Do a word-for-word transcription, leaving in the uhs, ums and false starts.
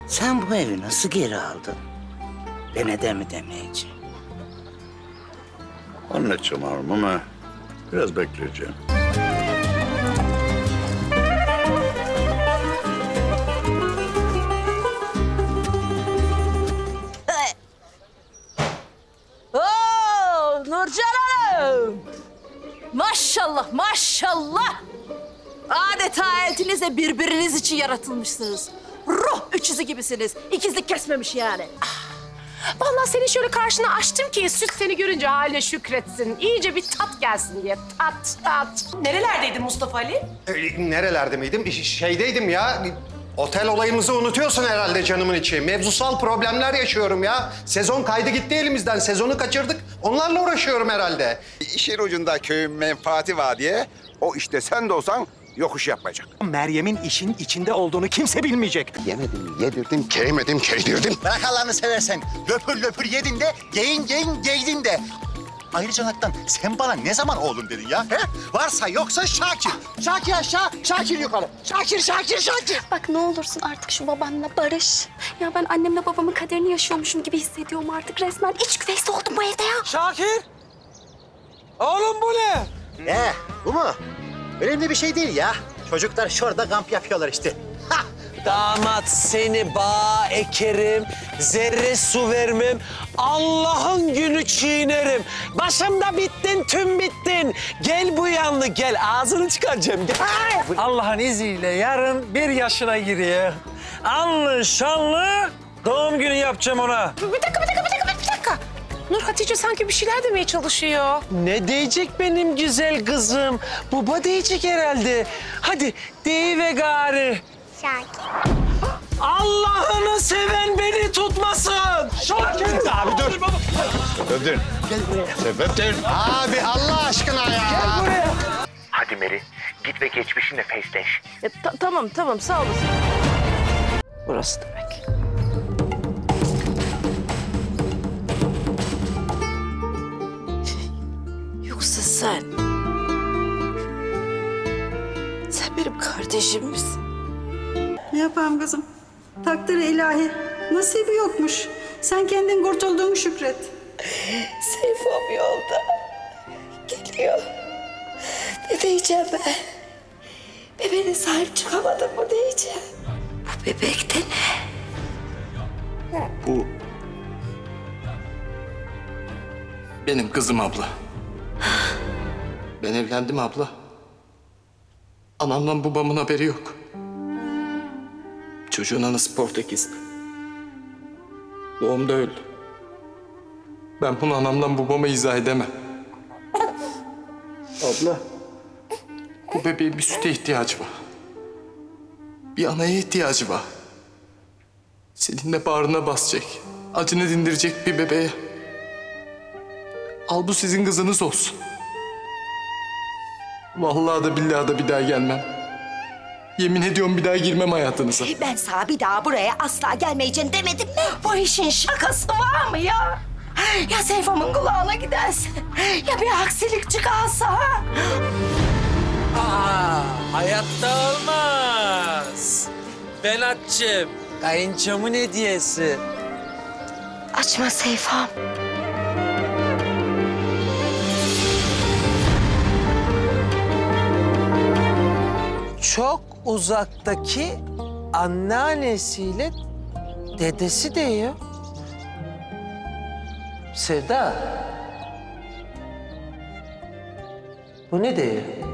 Sen bu evi nasıl geri aldın? Bana de mi demeyeceğim? Anlatacağım Harun ama biraz bekleyeceğim. Oo, Nurcan Hanım! Maşallah, maşallah! Adeta eltinizle birbiriniz için yaratılmışsınız. Ruh üçüzü gibisiniz. İkizlik kesmemiş yani. Vallahi seni şöyle karşına açtım ki süt seni görünce haline şükretsin. İyice bir tat gelsin diye. Tat, tat. Nerelerdeydin Mustafa Ali? E, nerelerde miydim? Ş- Şeydeydim ya. Otel olayımızı unutuyorsun herhalde canımın içi. Mevzusal problemler yaşıyorum ya. Sezon kaydı gitti elimizden. Sezonu kaçırdık. Onlarla uğraşıyorum herhalde. İşin ucunda köyün menfaati var diye o işte sen de olsan yokuş yapmayacak. Meryem'in işin içinde olduğunu kimse bilmeyecek. Yemedim, yedirdim, keymedim, keydirdim. Bırak Allah'ını seversen. Löpür löpür yedin de, geyin geyin geydin de. Ayrıca Hak'tan sen bana ne zaman oğlum dedin ya? He? Varsa yoksa Şakir. Şakir aşağı, Şakir yukarı. Şakir, Şakir, Şakir. Bak ne olursun artık şu babanla barış. Ya ben annemle babamın kaderini yaşıyormuşum gibi hissediyorum artık resmen. İç güveysi oldum bu evde ya. Şakir! Oğlum bu ne? Ne? Bu mu? Önemli bir şey değil ya. Çocuklar şurada kamp yapıyorlar işte. Ha! Damat seni bağ ekerim, zerre su vermem, Allah'ın günü çiğnerim. Başımda bittin, tüm bittin. Gel bu yanlı, gel. Ağzını çıkaracağım, gel. Allah'ın izniyle yarın bir yaşına giriyor. Anlı şanlı doğum günü yapacağım ona. Bir dakika, bir dakika, bir dakika, bir dakika. Nur Hatice sanki bir şeyler demeye çalışıyor. Ne diyecek benim güzel kızım? Baba diyecek herhalde. Hadi deyive gari. Şakir. Allah'ını seven beni tutmasın. Şakir. Abi dur. Sebeptir. Gel buraya. Sebeptir. Abi Allah aşkına ya. Gel buraya. Hadi Meri, git ve geçmişinle fesleş. E, ta- tamam, tamam, sağ olasın. Burası demek. Yoksa sen... Sen benim kardeşim misin? Ne yapalım kızım? Takdir ilahi. Nasibi yokmuş. Sen kendin kurtulduğunu şükret. Seyfom yolda. Geliyor. Ne diyeceğim ben? Bebeğine sahip çıkamadım mı diyeceğim? Bu bebek de ne? Bu... Benim kızım abla. Ben evlendim abla. Anamla babamın haberi yok. Çocuğun anası Portekiz'de. Doğumda öldü. Ben bunu anamdan babama izah edemem. Abla, bu bebeğin bir süte ihtiyacı var. Bir anaya ihtiyacı var. Seninle bağrına basacak, acını dindirecek bir bebeğe. Al bu sizin kızınız olsun. Vallahi da billahi da bir daha gelmem. Yemin ediyorum bir daha girmem hayatınıza. Ben sana bir daha buraya asla gelmeyeceğim demedim mi? Bu işin şakası var mı ya? Ya Seyfom'un kulağına giderse, ya bir aksilik çıkarsa? Aa, hayatta olmaz. Ben açım. Kayınçamın hediyesi. Açma Seyfam. Çok uzaktaki anneannesiyle dedesi diyor. Sevda. Bu ne diyor?